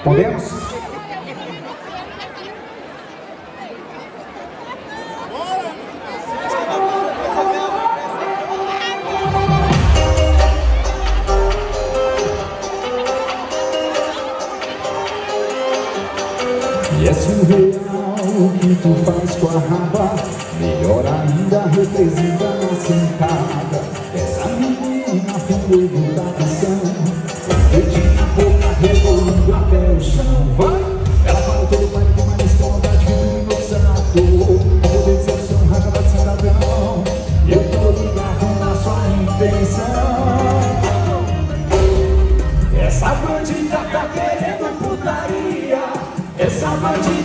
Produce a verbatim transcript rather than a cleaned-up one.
Podemos? E é surreal o que tu faz com a raba. Melhor ainda representa na sentada. Essa menina fundou da atenção. Dedinho na boca, rebolando até o chão. Vai! Ela fala todo o pai que uma escola de vidro no saco. Vou dizer o som, raja da cidadão. E eu tô ligado na sua intenção. Essa bandida tá querendo putaria. Essa bandida